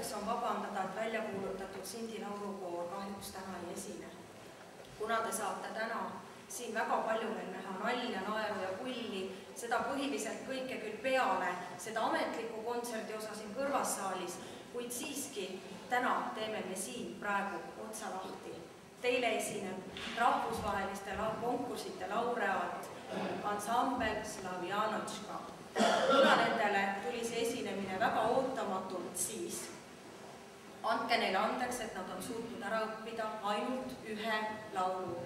põhjuseks on vabandada, et välja kuulutatud Sindi laulukoor kahjuks täna ei esine. Kuna te saate täna siin väga palju veel näha nalja, naeru ja pulli, seda põhiliselt kõike küll peale, seda ametlikku kontserdiosa siin kõrvassaalis, kuid siiski täna teeme me siin praegu otsa lahti. Teile esineb rahvusvaheliste konkursite laureaat ansambel Slavjanotška. Kuna nendele tuli see esinemine väga ootamatult, siis andke neile andeks, et nad on suutnud ära õppida ainult ühe laulu.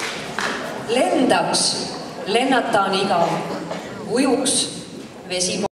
Lendaks, lennata on igav, ujuks vesi